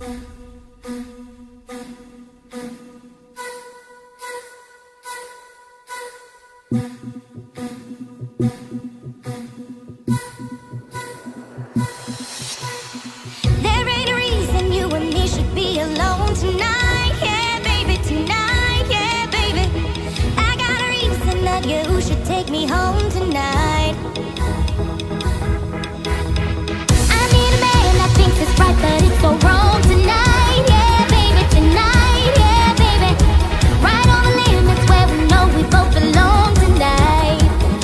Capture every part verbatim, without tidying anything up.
There ain't a reason you and me should be alone tonight. Yeah, baby, tonight. Yeah, baby, I got a reason that you should take me home tonight. I need a man that thinks it's right, but it's so wrong tonight. Yeah, baby, tonight. Yeah, baby, right on the limits where we know we both belong tonight.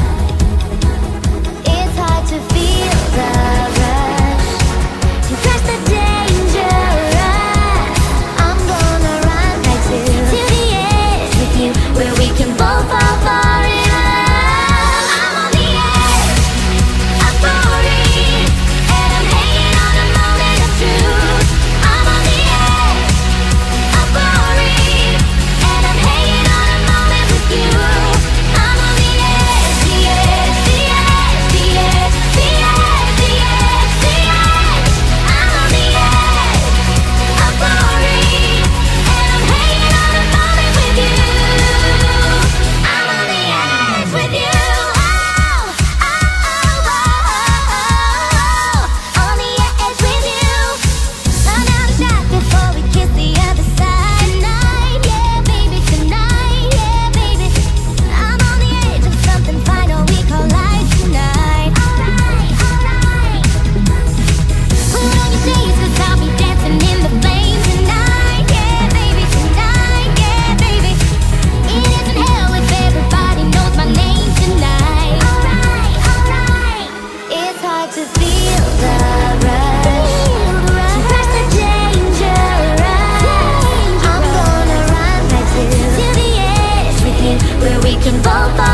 It's hard to feel the rush, to press the danger rush. I'm gonna run right to, to the edge with you, where we can both fall far in love. I'm on the edge of glory, and I'm hanging on a moment of truth. I'm on the edge of glory, and I'm hanging on a moment with you. I'm on the edge, the edge, the edge, the edge, the edge, the edge, the edge. I'm on the edge of glory, and I'm hanging on a moment with you. I'm on the edge with you. Oh, oh, oh, oh, oh, on the edge with you. Run out a shot before we kiss the other side tonight. Yeah, baby, tonight. Yeah, baby, I'm on the edge of something final we call life tonight. Alright, alright. Put on your shades 'cause I'll be dancing in the flames tonight. Yeah, baby, tonight. Yeah, baby, it isn't hell if everybody knows my name tonight. Alright, alright. It's hard to feel the rush, to press the danger rush. I'm gonna run right to, to the edge with you, where we can both fall